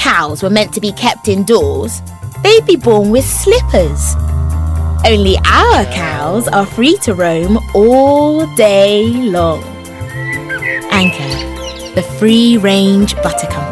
cows were meant to be kept indoors, they'd be born with slippers. Only our cows are free to roam all day long. Anchor, the free-range butter company.